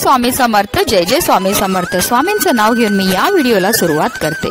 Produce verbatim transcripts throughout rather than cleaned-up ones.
स्वामी समर्थ, जय जय स्वामी समर्थ। स्वामींचं नाव घेऊन मी या व्हिडिओला सुरुवात करते।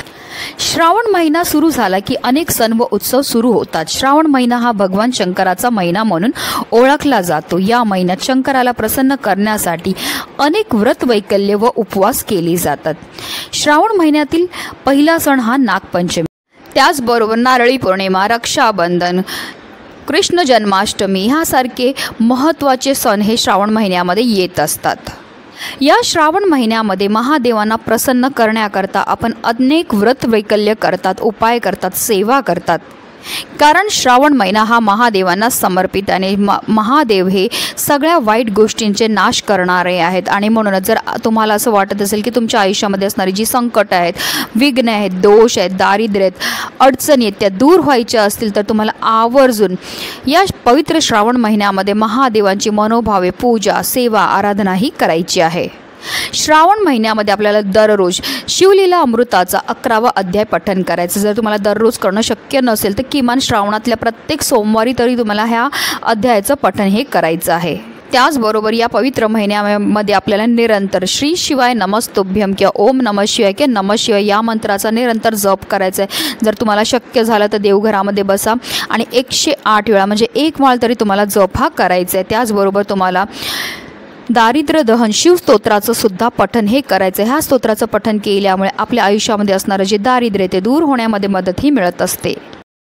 श्रावण महिना सुरू झाला की अनेक सण व उत्सव सुरू होतात। श्रावण महिना हा भगवान शंकराचा महिना म्हणून ओळखला जातो। या महिन्यात शंकराला प्रसन्न करण्यासाठी अनेक व्रत वैकल्य व उपवास केले जातात। श्रावण महिन्यातील पहिला सण हा नागपंचमी, त्याचबरोबर नारळी पौर्णिमा, रक्षाबंधन, कृष्ण जन्माष्टमी ह्यासारखे महत्त्वाचे सण हे श्रावण महिन्यामध्ये येत असतात। या श्रावण महिन्यामध्ये महादेवांना प्रसन्न करण्याकरता आपण अनेक व्रत वैकल्य करतात, उपाय करतात, सेवा करतात। कारण श्रावण महिना हा महादेवांना समर्पित आणि महादेव हे सगळ्या वाईट गोष्टींचे नाश करणारे आहेत। आणि म्हणूनच जर तुम्हाला असं वाटत असेल की तुमच्या आयुष्यामध्ये असणारी जी संकट आहेत, विघ्न आहेत, दोष आहेत, दारिद्र्य आहेत, अडचणी आहेत, त्या दूर व्हायच्या असतील तर तुम्हाला आवर्जून या पवित्र श्रावण महिन्यामध्ये महादेवांची मनोभावे पूजा, सेवा, आराधना ही करायची आहे। श्रावण महिन्यामध्ये आपल्याला दररोज शिवलीला अमृताचा अकरावा अध्याय पठण करायचं। जर तुम्हाला दररोज करणं शक्य नसेल तर किमान श्रावणातल्या प्रत्येक सोमवारी तरी तुम्हाला ह्या अध्यायाचं पठण हे करायचं आहे। त्याचबरोबर या पवित्र महिन्यामध्ये आपल्याला निरंतर श्री शिवाय नमस्तुभ्यम किंवा ओम नमः शिवाय किंवा नमः शिवाय या मंत्राचा निरंतर जप करायचा आहे। जर तुम्हाला शक्य झालं तर देवघरामध्ये बसा आणि एकशे आठ वेळा म्हणजे एक माळ तरी तुम्हाला जप हा करायचा आहे। त्याचबरोबर तुम्हाला दारिद्र्य दहन शिव स्तोत्राचं सुद्धा पठण हे करायचं। ह्या स्तोत्राचं पठण केल्यामुळे आपल्या आयुष्यामध्ये असणारं जे दारिद्र्य ते दूर होण्यामध्ये मदतही मिळत असते।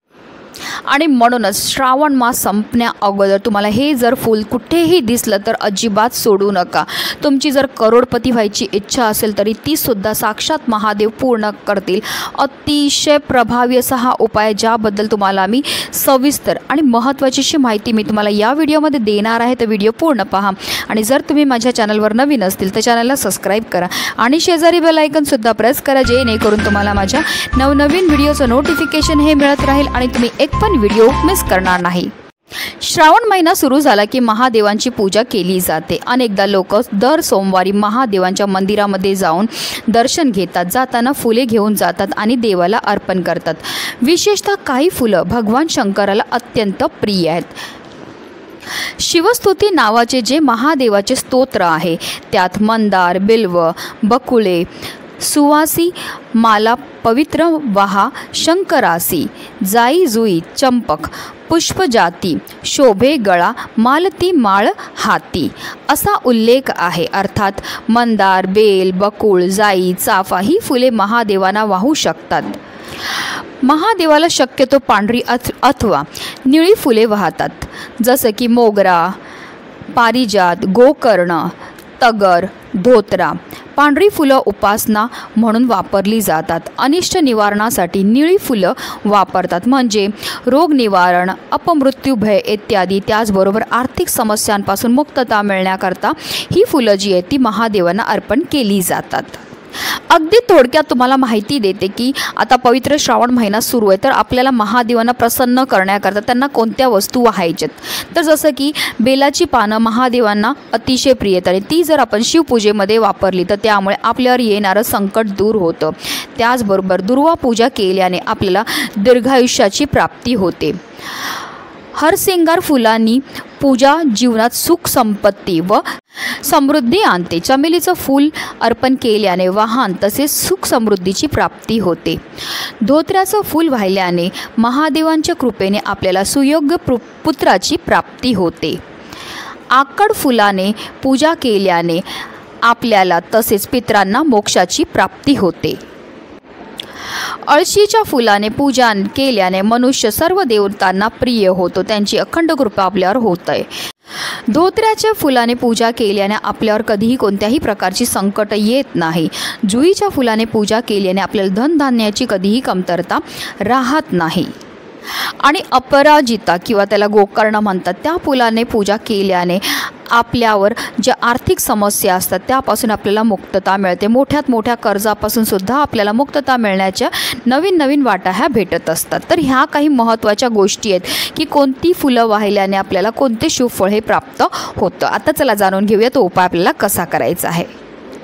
आणि म्हणूनच श्रावण मास संपण्या अगोदर तुम्हाला हे जर फूल कुठेही दिसलं तर अजिबात सोडू नका। तुमची जर करोडपती व्हायची इच्छा असेल तरी ती सुद्धा साक्षात महादेव पूर्ण करतील। अतिशय प्रभावी असा हा उपाय, ज्याबद्दल तुम्हाला मी सविस्तर आणि महत्त्वाची अशी माहिती मी तुम्हाला या व्हिडिओमध्ये देणार आहे। तर व्हिडिओ पूर्ण पहा आणि जर तुम्ही माझ्या चॅनलवर नवीन असतील तर चॅनलला सबस्क्राईब करा आणि शेजारी बेल आयकॉनसुद्धा प्रेस करा, जेणेकरून तुम्हाला माझ्या नवनवीन व्हिडिओचं नोटिफिकेशन हे मिळत राहील आणि तुम्ही एक पण व्हिडिओ मिस करणार नाही। श्रावण महिना सुरू झाला की महादेवांची पूजा केली जाते। अनेकदा लोक दर सोमवारी महादेवांच्या मंदिरामध्ये जाऊन दर्शन घेतात, जाताना फुले घेऊन जातात आणि देवाला अर्पण करतात। विशेषतः काही फुलं भगवान शंकराला अत्यंत प्रिय आहेत। शिवस्तुती नावाचे जे महादेवाचे स्तोत्र आहे त्यात मंदार, बिल्व, बकुळे, सुवासी माला, पवित्र वहा, शंकरासी, जाई जुई, चंपक, पुष्पजाती, शोभे गळा, मालती माळ हाती असा उल्लेख आहे। अर्थात मंदार, बेल, बकुळ, जाई, चाफा ही फुले महादेवांना वाहू शकतात। महादेवाला शक्यतो पांढरी अथ अथवा निळी फुले वाहतात, जसं की मोगरा, पारिजात, गोकर्ण, तगर, धोत्रा। पांढरी फुलं उपासना म्हणून वापरली जातात। अनिष्ट निवारणासाठी निळी फुलं वापरतात, म्हणजे रोग निवारण, अपमृत्यू भय इत्यादी। त्याचबरोबर आर्थिक समस्यांपासून मुक्तता मिळण्याकरता ही फुलं जी आहेत ती महादेवांना अर्पण केली जातात। अगदी थोडक्यात तुम्हाला माहिती देते की आता पवित्र श्रावण महिना सुरू आहे, तर आपल्याला महादेवांना प्रसन्न करण्याकरता त्यांना कोणत्या वस्तू वाहायच्यात। तर जसं की बेलाची पानं महादेवांना अतिशय प्रिय आहेत आणि ती जर आपण शिवपूजेमध्ये वापरली तर त्यामुळे आपल्यावर येणारं संकट दूर होतं। त्याचबरोबर दुर्वा पूजा केल्याने आपल्याला दीर्घायुष्याची प्राप्ती होते। हरसिंगार फुलांनी पूजा जीवनात सुख संपत्ती व समृद्धी आणते। चमेलीचं फूल अर्पण केल्याने वाहन तसेच सुख समृद्धीची प्राप्ती होते। धोत्र्याचं फूल वाहिल्याने महादेवांच्या कृपेने आपल्याला सुयोग्य पुत्राची प्राप्ती होते। आकड फुलाने पूजा केल्याने आपल्याला तसेच पितरांना मोक्षाची प्राप्ती होते। अळशीच्या फुलाने पूजा केल्याने मनुष्य सर्व देवतांना प्रिय होतो, त्यांची अखंड कृपा आपल्यावर होत आहे। धोत्र्याच्या फुलाने पूजा केल्याने आपल्यावर कधीही कोणत्याही प्रकारची संकट येत नाही। जुईच्या फुलाने पूजा केल्याने आपल्याला धनधान्याची कधीही कमतरता राहत नाही। आणि अपराजिता किंवा त्याला गोकर्ण म्हणतात, त्या फुलाने पूजा केल्याने आपल्यावर ज्या आर्थिक समस्या असतात त्यापासून आपल्याला मुक्तता मिळते। मोठ्यात मोठ्या कर्जापासून सुद्धा आपल्याला मुक्तता मिळण्याच्या नवीन नवीन वाटा ह्या भेटत असतात। तर ह्या काही महत्त्वाच्या गोष्टी आहेत की कोणती फुलं वाहिल्याने आपल्याला कोणते शुभ फळ हे प्राप्त होतं। आता चला जाणून घेऊया तो उपाय आपल्याला कसा करायचा आहे।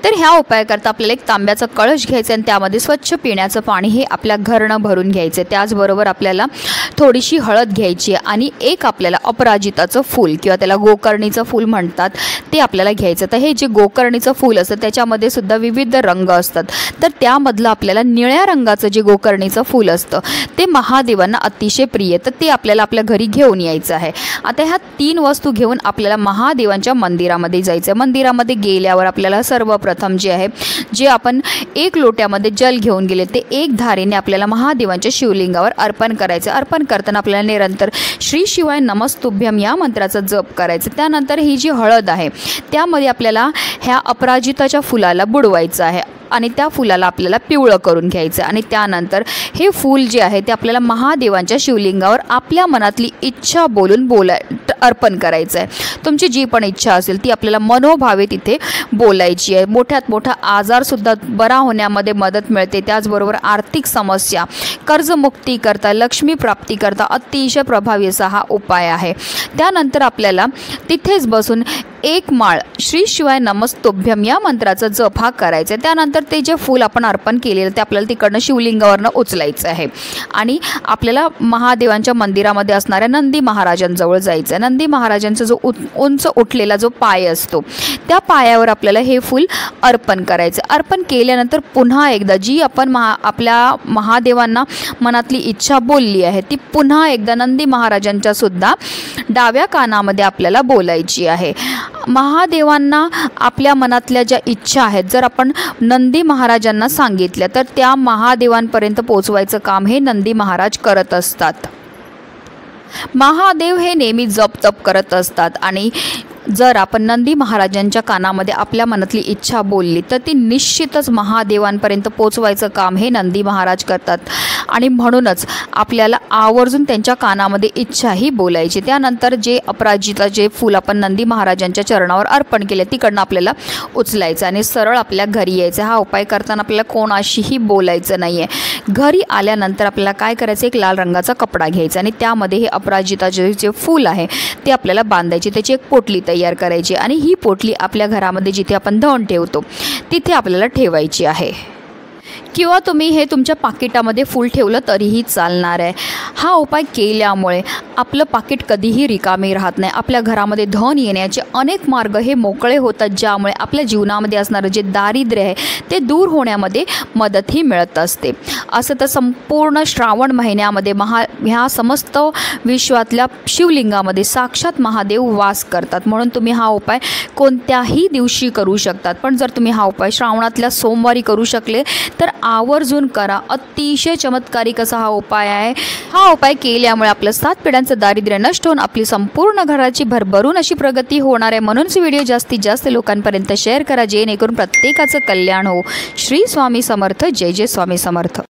तर ह्या उपायाकरता आपल्याला एक तांब्याचा कळश घ्यायचा आणि त्यामध्ये स्वच्छ पिण्याचं पाणी हे आपल्या घरनं भरून घ्यायचं। त्याचबरोबर आपल्याला थोडीशी हळद घ्यायची आणि एक आपल्याला अपराजिताचं फूल किंवा त्याला गोकर्णीचं फूल म्हणतात ते आपल्याला घ्यायचं। तर हे जे गोकर्णीचं फूल असतं त्याच्यामध्ये सुद्धा विविध रंग असतात, तर त्यामधलं आपल्याला निळ्या रंगाचं जे गोकर्णीचं फूल असतं ते महादेवांना अतिशय प्रिय, तर ते आपल्याला आपल्या घरी घेऊन यायचं आहे। आता ह्या तीन वस्तू घेऊन आपल्याला महादेवांच्या मंदिरामध्ये जायचं आहे। मंदिरामध्ये गेल्यावर आपल्याला सर्वप्रथम जे आहे जे आपण एक लोट्यामध्ये जल घेऊन गेले ते एक धारेने आपल्याला महादेवांच्या शिवलिंगावर अर्पण करायचं। अर्पण करताना आपल्याला निरंतर श्री शिवाय नमस्तुभ्यम या मंत्राचा जप करायचा। त्यानंतर ही जी हळद आहे त्यामध्ये आपल्याला ह्या अपराजिताच्या फुलाला बुडवायचं आहे आणि त्या फुलाला आपल्याला पिवळं करून घ्यायचं आणि त्यानंतर हे फूल जे आहे ते आपल्याला महादेवांच्या शिवलिंगावर आपल्या मनातली इच्छा बोलून बोलाय अर्पण करायचं आहे। तुमची जी पण इच्छा असेल ती आपल्याला मनोभावे तिथे बोलायची आहे। मोठ्यात मोठा आजारसुद्धा बरा होण्यामध्ये मदत मिळते, त्याचबरोबर आर्थिक समस्या, कर्जमुक्ती करता, लक्ष्मी प्राप्ती करता अतिशय प्रभावी असा हा उपाय आहे। त्यानंतर आपल्याला तिथेच बसून एक माळ श्री शिवाय नमस्तुभ्यम या मंत्राचा जप हा करायचा। त्यानंतर ते जे फूल आपण अर्पण केलेलं ते आपल्याला तिकडनं शिवलिंगावरनं उचलायचं आहे आणि आपल्याला महादेवांच्या मंदिरामध्ये असणाऱ्या नंदी महाराजांजवळ जायचं आहे। नंदी महाराजांचा जो उंच उठलेला जो पाय असतो त्या पायावर आपल्याला हे फूल अर्पण करायचं। अर्पण केल्यानंतर पुन्हा एकदा जी आपण महा आपल्या महादेवांना मनातली इच्छा बोलली आहे ती पुन्हा एकदा नंदी महाराजांच्या सुद्धा डाव्या कानामध्ये आपल्याला बोलायची आहे। महादेवांना आपल्या मनातल्या ज्या इच्छा आहेत जर आपण नंदी महाराजांना सांगितल्या तर त्या महादेवांपर्यंत पोहोचवायचं काम हे नंदी महाराज करत असतात। महादेव हे नेहमी जप तप करत असतात आणि जर आपण नंदी महाराजांच्या कानामध्ये आपल्या मनातली इच्छा बोलली तर ती निश्चितच महादेवांपर्यंत पोचवायचं काम हे नंदी महाराज करतात आणि म्हणूनच आपल्याला आवर्जून त्यांच्या कानामध्ये इच्छाही बोलायची। त्यानंतर जे अपराजिता जे फूल आपण नंदी महाराजांच्या चरणावर अर्पण केले तिकडनं आपल्याला उचलायचं आणि सरळ आपल्या घरी यायचं। हा उपाय करताना आपल्याला कोणाशीही बोलायचं नाही आहे। घरी आल्यानंतर आपल्याला काय करायचं, एक लाल रंगाचा कपडा घ्यायचा आणि त्यामध्ये हे अपराजिताचे जे फूल आहे ते आपल्याला बांधायचे, त्याची एक पोटली तयार करायची आणि ही पोटली आपल्या घरामध्ये जिथे आपण धन ठेवतो तिथे आपल्याला ठेवायची आहे किंवा तुम्ही हे तुमच्या पाकिटामध्ये फूल ठेवलं तरीही चालणार आहे। हा उपाय केल्यामुळे आपलं पाकिट कधीही रिकामे राहत नाही, आपल्या घरामध्ये धन येण्याचे अनेक मार्ग हे मोकळे होतात, ज्यामुळे आपल्या जीवनामध्ये असणारं जे दारिद्र्य आहे ते दूर होण्यामध्ये मदतही मिळत असते। असं तर संपूर्ण श्रावण महिन्यामध्ये महा ह्या समस्त विश्वातल्या शिवलिंगामध्ये साक्षात महादेव वास करतात, म्हणून तुम्ही हा उपाय कोणत्याही दिवशी करू शकतात। पण जर तुम्ही हा उपाय श्रावणातल्या सोमवारी करू शकले तर आवर्जून करा। अतिशय चमत्कारिक असा हा उपाय आहे। हा उपाय केल्यामुळे आपलं सात पिढ्यांचं दारिद्र्य नष्ट होऊन आपली संपूर्ण घराची भरभरून अशी प्रगती होणार आहे। म्हणूनच व्हिडिओ जास्तीत जास्त लोकांपर्यंत शेअर करा जेणेकरून प्रत्येकाचं कल्याण हो। श्री स्वामी समर्थ। जय जय स्वामी समर्थ।